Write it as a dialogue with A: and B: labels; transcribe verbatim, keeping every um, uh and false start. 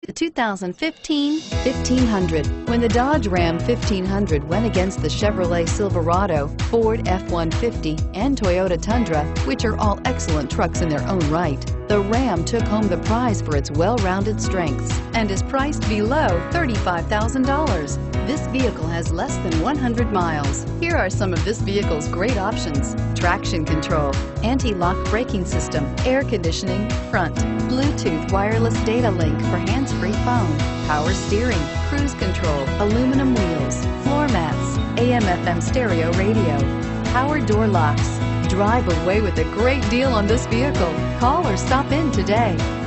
A: The two thousand fifteen fifteen hundred. When the Dodge Ram fifteen hundred went against the Chevrolet Silverado, Ford F one fifty, and Toyota Tundra, which are all excellent trucks in their own right, the Ram took home the prize for its well-rounded strengths and is priced below thirty-five thousand dollars. This vehicle has less than one hundred miles. Here are some of this vehicle's great options: traction control, anti-lock braking system, air conditioning, front, Bluetooth wireless data link for hands-free phone, power steering, cruise control, aluminum wheels, floor mats, A M F M stereo radio, power door locks. Drive away with a great deal on this vehicle. Call or stop in today.